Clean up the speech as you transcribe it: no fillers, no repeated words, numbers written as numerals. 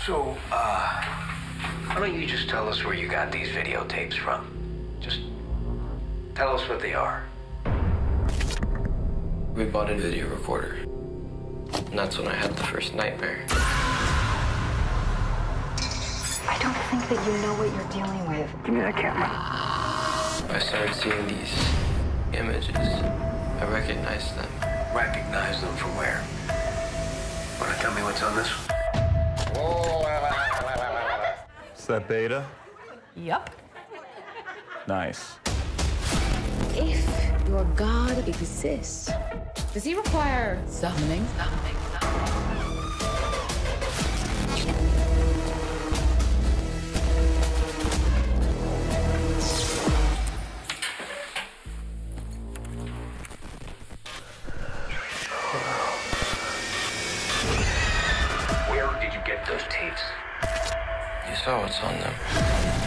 So, why don't you just tell us where you got these videotapes from? Just tell us what they are. We bought a video recorder. And that's when I had the first nightmare. I don't think that you know what you're dealing with. Give me that camera. I started seeing these images. I recognized them. Recognize them from where? Wanna tell me what's on this one? Is that Beta? Yup. Nice. If your God exists, does he require summoning? Where did you get those tapes? You saw what's on them.